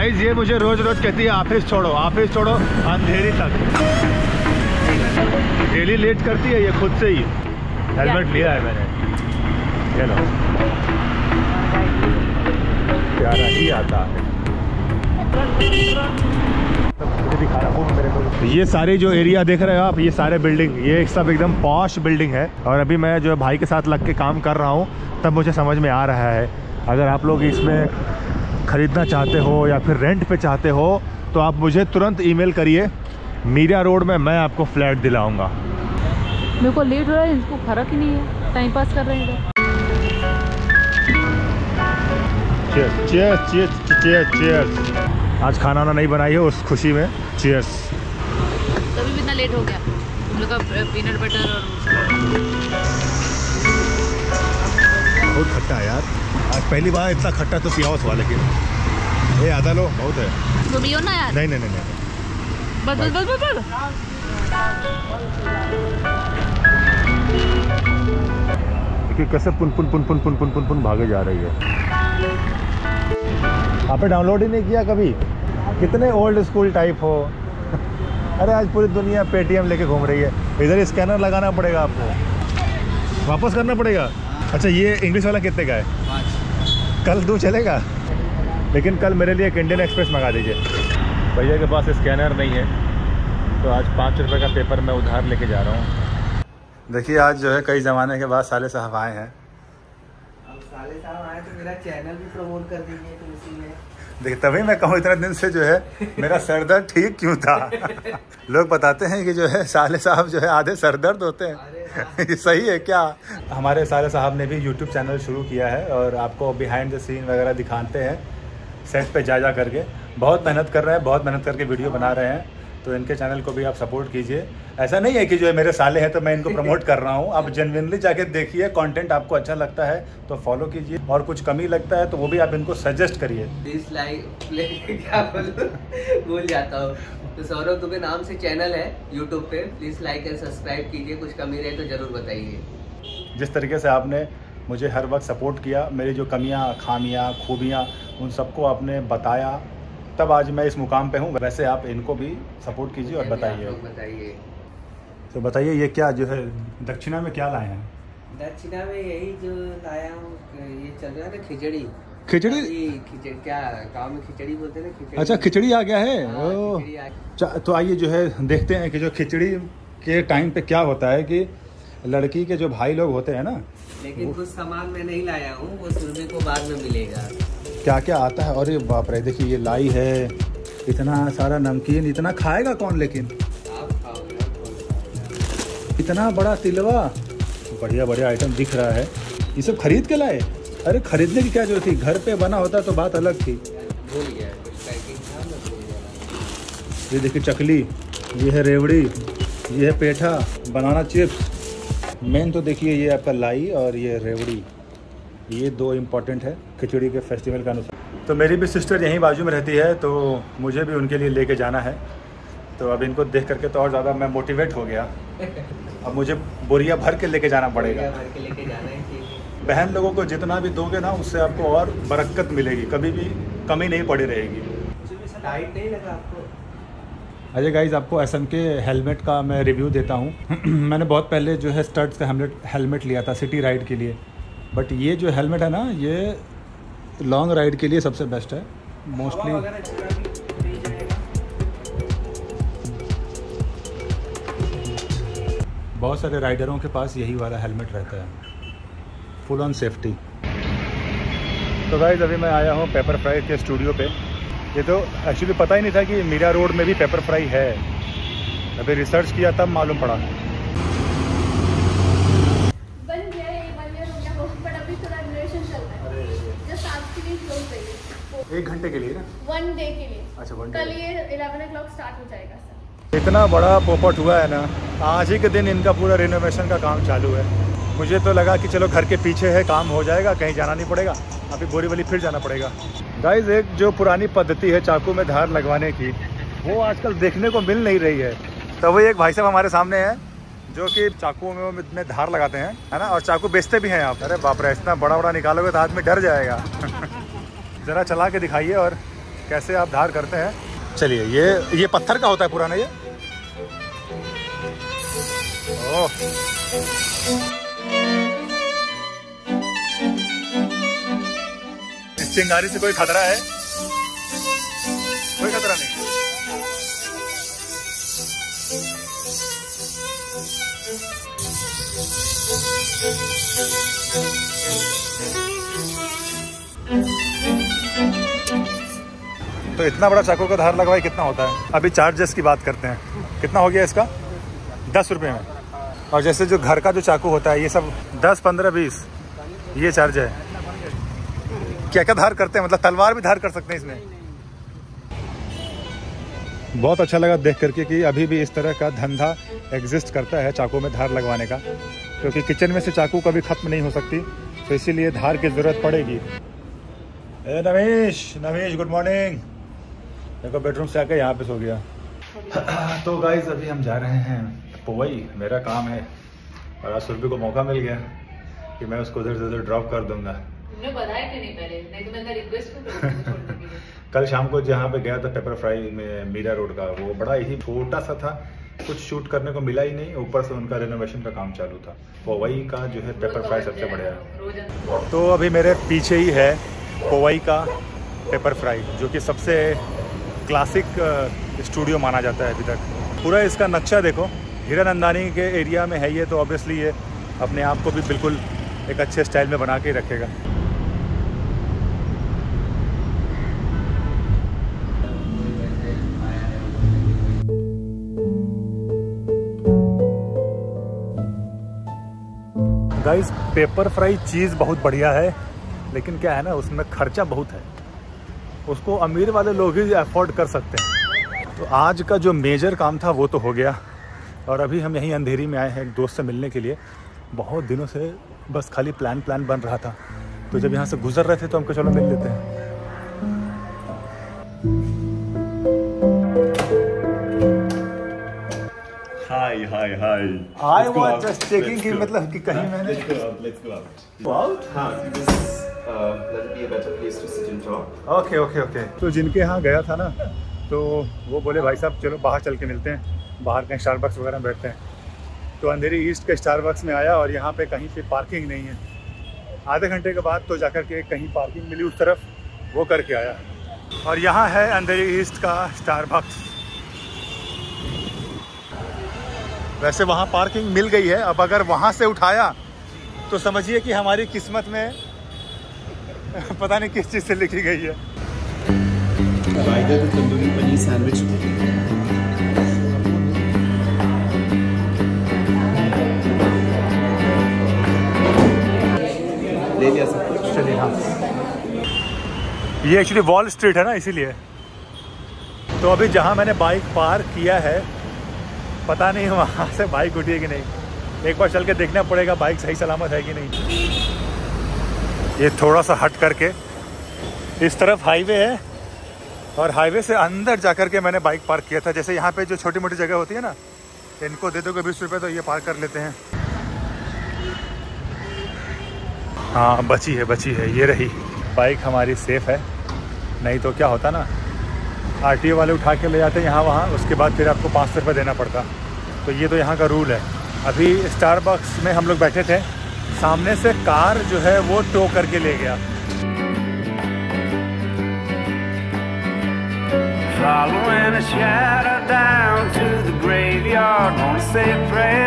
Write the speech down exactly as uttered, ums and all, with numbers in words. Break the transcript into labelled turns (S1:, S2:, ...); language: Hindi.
S1: गाइस ये मुझे रोज रोज कहती है ऑफिस छोड़ो ऑफिस छोड़ो अंधेरी तक। डेली लेट करती है ये खुद से ही। हेलमेट लिया है मैंने, चलो प्यारा ही आता है। दिखा रहा हूँ मेरे को। ये सारे जो एरिया देख रहे हो आप, ये सारे बिल्डिंग, ये सब एकदम पॉश बिल्डिंग है। और अभी मैं जो भाई के साथ लग के काम कर रहा हूँ तब मुझे समझ में आ रहा है। अगर आप लोग इसमें ख़रीदना चाहते हो या फिर रेंट पे चाहते हो तो आप मुझे तुरंत ईमेल करिए। मीरा रोड में मैं आपको फ्लैट दिलाऊंगा।
S2: मेरे को लेट हो रहा है, इसको फर्क ही नहीं है, टाइम पास कर रहे हैं।
S1: Cheers cheers cheers cheers cheers. आज खाना वाना नहीं बनाई है उस खुशी में, चीयर्स।
S2: तभी भी इतना लेट हो गया हम लोग का पीनट बटर और
S1: बहुत खट्टा है यार। आज पहली बार इतना खट्टा तो पिया हुआ, लेकिन ये आधा लो बहुत है।
S2: तो भी हो ना यार।
S1: नहीं नहीं नहीं, नहीं।
S2: बस बस बस बस
S1: देखिए कैसे पुन पुन पुन पुन पुन पुन पुन पुन भागे जा रही है। आपने डाउनलोड ही नहीं किया कभी? कितने ओल्ड स्कूल टाइप हो। अरे आज पूरी दुनिया पेटीएम लेके घूम रही है। इधर स्कैनर लगाना पड़ेगा आपको, वापस करना पड़ेगा। अच्छा ये इंग्लिश वाला कितने का है? कल दूँ चलेगा? लेकिन कल मेरे लिए एक इंडियन एक्सप्रेस मंगा दीजिए। भैया के पास स्कैनर नहीं है तो आज पाँच रुपये का पेपर मैं उधार लेके जा रहा हूँ। देखिए आज जो है कई ज़माने के बाद साले साहब आए हैं।
S3: अब साले साहब आए तो मेरा चैनल भी प्रमोट कर दीजिए तो इसी में। देखिए
S1: तभी मैं कहूँ इतने दिन से जो है मेरा सर दर्द ठीक क्यों था। लोग बताते हैं कि जो है साले साहब जो है आधे सर दर्द होते हैं। ये सही है क्या? हमारे साले साहब ने भी यूट्यूब चैनल शुरू किया है और आपको बिहाइंड द सीन वगैरह दिखाते हैं, सेट पे जा जा करके। बहुत मेहनत कर रहे हैं, बहुत मेहनत करके वीडियो बना रहे हैं। तो इनके चैनल को भी आप सपोर्ट कीजिए। ऐसा नहीं है कि जो है मेरे साले हैं तो मैं इनको प्रमोट कर रहा हूँ। आप जेन्युइनली जाके देखिए, कंटेंट आपको अच्छा लगता है तो फॉलो कीजिए, और कुछ कमी लगता है तो वो भी आप इनको सजेस्ट करिए।
S3: प्लीज लाइक क्या बोलूं भूल जाता हूँ। तो सौरभ दुबे नाम से चैनल है यूट्यूब पे, प्लीज लाइक एंड सब्सक्राइब कीजिए। कुछ कमी रहे तो जरूर बताइए।
S1: जिस तरीके से आपने मुझे हर वक्त सपोर्ट किया, मेरी जो कमियाँ खामियाँ खूबियाँ उन सबको आपने बताया, तब आज मैं इस मुकाम पे हूँ। वैसे आप इनको भी सपोर्ट कीजिए और बताइए।
S3: बताइए
S1: तो बताइए ये क्या जो है दक्षिणा में क्या लाए हैं?
S3: दक्षिणा में यही जो लाया हूँ, ये चल रहा है ना खिचड़ी।
S1: खिचड़ी?
S3: खिचड़ी क्या गाँव में खिचड़ी बोलते हैं ना, खिचड़ी।
S1: अच्छा खिचड़ी आ गया है।
S3: हाँ,
S1: ओ
S3: खिचड़ी आ
S1: चा- तो आइए जो है देखते हैं कि जो खिचड़ी के टाइम पे क्या होता है कि लड़की के जो भाई लोग होते हैं ना।
S3: लेकिन कुछ सामान मैं नहीं लाया हूँ, वो सुरभि को बाद में मिलेगा।
S1: क्या क्या आता है? अरे बाप रे, देखिए ये लाई है, इतना सारा नमकीन, इतना खाएगा कौन? लेकिन
S3: आप खाओ।
S1: इतना बड़ा तिलवा, बढ़िया बढ़िया आइटम दिख रहा है। ये सब खरीद के लाए? अरे खरीदने की क्या जरूरत थी, घर पे बना होता तो बात अलग थी।
S3: भूल गया कुछ पैकिंग था ना, भूल गया।
S1: ये देखिए चकली, ये है रेवड़ी, ये है पेठा, बनाना चिप्स। मेन तो देखिए ये आपका लाई और ये रेवड़ी, ये दो इम्पॉर्टेंट है खिचड़ी के फेस्टिवल का अनुसार। तो मेरी भी सिस्टर यहीं बाजू में रहती है तो मुझे भी उनके लिए लेके जाना है। तो अब इनको देख करके तो और ज़्यादा मैं मोटिवेट हो गया। अब मुझे बोरिया भर के लेके जाना पड़ेगा।
S3: भर के लेके जाना है कि
S1: बहन लोगों को जितना भी दोगे ना उससे आपको और बरकत मिलेगी, कभी भी कमी नहीं पड़ी रहेगी।
S3: टाइट नहीं लगा आपको?
S1: अजय गाइज आपको एस एम के हेलमेट का मैं रिव्यू देता हूँ। मैंने बहुत पहले जो है स्टड्स का हेलमेट हेलमेट लिया था सिटी राइड के लिए, बट ये जो हेलमेट है ना ये लॉन्ग राइड के लिए सबसे बेस्ट है। मोस्टली बहुत सारे राइडरों के पास यही वाला हेलमेट रहता है, फुल ऑन सेफ्टी। तो गाइज अभी मैं आया हूँ पेपर फ्राई के स्टूडियो पे। ये तो एक्चुअली पता ही नहीं था कि मीरा रोड में भी पेपर फ्राई है। अभी रिसर्च किया तब मालूम पड़ा।
S4: बन गया है, बन गया हो गया हो, बट अभी थोड़ा रिनोवेशन चल रहा है। जस्ट आज के लिए क्लोज चाहिए,
S1: एक घंटे के लिए ना?
S4: वन डे के लिए।
S1: अच्छा वन डे।
S4: कल ये इलेवन ओ क्लॉक स्टार्ट हो जाएगा सर।
S1: इतना बड़ा पोपट हुआ है ना, आज ही के दिन इनका पूरा रिनोवेशन का काम चालू है। मुझे तो लगा कि चलो घर के पीछे है, काम हो जाएगा, कहीं जाना नहीं पड़ेगा। अभी बोरीवली फिर जाना पड़ेगा। गाइज एक जो पुरानी पद्धति है चाकू में धार लगवाने की, वो आजकल देखने को मिल नहीं रही है। तो वही एक भाई साहब हमारे सामने हैं जो कि चाकू में, में धार लगाते हैं, है ना, और चाकू बेचते भी हैं आप। अरे बाप रे, इतना बड़ा बड़ा निकालोगे तो आदमी डर जाएगा। ज़रा चला के दिखाइए और कैसे आप धार करते हैं। चलिए, ये ये पत्थर का होता है पुराना ये। ओह, इस चिंगारी से कोई खतरा है? कोई खतरा नहीं। तो इतना बड़ा चाकू का धार लगवाई कितना होता है? अभी चार्जेस की बात करते हैं। कितना हो गया इसका? दस रुपये में। और जैसे जो घर का जो चाकू होता है ये सब दस पंद्रह बीस ये चार्ज है। क्या क्या धार करते हैं? मतलब तलवार भी धार कर सकते हैं इसमें। बहुत अच्छा लगा देख करके कि अभी भी इस तरह का धंधा एग्जिस्ट करता है चाकू में धार लगवाने का, क्योंकि किचन में से चाकू कभी ख़त्म नहीं हो सकती, तो इसीलिए धार की ज़रूरत पड़ेगी। ए नवेश, नवेश गुड मॉर्निंग। देखो बेडरूम से आकर यहाँ पे सो गया। तो गाइस अभी हम जा रहे हैं पोवई, मेरा काम है। और आज सुरभि को मौका मिल गया कि मैं उसको उधर से उधर ड्रॉप कर दूंगा।
S2: तुमने बताया क्यों नहीं पहले? नहीं तो मैं रिक्वेस्ट भी करूंगी छोड़ने के लिए।
S1: कल शाम को जहाँ पे गया था पेपर फ्राई में मीरा रोड का, वो बड़ा ही छोटा सा था, कुछ शूट करने को मिला ही नहीं। ऊपर से उनका रेनोवेशन का काम चालू था। पोवई का जो है पेपर फ्राई सबसे बढ़िया है। तो अभी मेरे पीछे ही है पोवई का पेपर फ्राई, जो कि सबसे क्लासिक स्टूडियो माना जाता है अभी तक। पूरा इसका नक्शा देखो, हीरानंदानी के एरिया में है ये, तो ऑब्वियसली ये अपने आप को भी बिल्कुल एक अच्छे स्टाइल में बना के रखेगा। गाइस पेपर फ्राई चीज़ बहुत बढ़िया है, लेकिन क्या है ना, उसमें खर्चा बहुत है। उसको अमीर वाले लोग ही अफोर्ड कर सकते हैं। तो आज का जो मेजर काम था वो तो हो गया, और अभी हम यहीं अंधेरी में आए हैं एक दोस्त से मिलने के लिए। बहुत दिनों से बस खाली प्लान प्लान बन रहा था, तो जब यहाँ से गुजर रहे थे तो हमको चलो मिल लेते हैं। Hi hi hi. I was just checking कि मतलब कि कहीं मैंने
S5: Let's go out. Let's go out.
S1: Go out?
S5: हाँ, this uh, that'll be a better place to sit and talk.
S1: Okay okay okay. तो जिनके यहाँ गया था ना, तो वो बोले भाई साहब चलो बाहर चल के मिलते हैं, बाहर कहीं स्टारबक्स वगैरह में बैठते हैं। तो अंधेरी ईस्ट के स्टारबक्स में आया, और यहाँ पे कहीं पे पार्किंग नहीं है। आधे घंटे के बाद तो जाकर के कहीं पार्किंग मिली उस तरफ, वो करके आया। और यहाँ है अंधेरी ईस्ट का स्टारबक्स। वैसे वहाँ पार्किंग मिल गई है, अब अगर वहाँ से उठाया तो समझिए कि हमारी किस्मत में पता नहीं किस चीज़ से लिखी गई है।
S5: Either the tandoori paneer sandwich. ले लिया सब कुछ।
S1: चलिए हाँ, ये एक्चुअली वॉल स्ट्रीट है ना, इसीलिए। तो अभी जहाँ मैंने बाइक पार्क किया है, पता नहीं वहाँ से बाइक उठी है कि नहीं। एक बार चल के देखना पड़ेगा बाइक सही सलामत है कि नहीं। ये थोड़ा सा हट करके इस तरफ हाईवे है, और हाईवे से अंदर जाकर के मैंने बाइक पार्क किया था। जैसे यहाँ पे जो छोटी मोटी जगह होती है ना, इनको दे दोगे बीस रुपये तो ये पार्क कर लेते हैं। हाँ बची है, बची है, ये रही बाइक हमारी सेफ़ है। नहीं तो क्या होता ना, आरटीओ वाले उठा के ले जाते हैं यहाँ वहाँ, उसके बाद फिर आपको पाँच सौ रुपये देना पड़ता। तो ये तो यहाँ का रूल है। अभी स्टारबक्स में हम लोग बैठे थे, सामने से कार जो है वो टो करके ले गया।
S6: Following a shadow down to the graveyard, wanna say a prayer.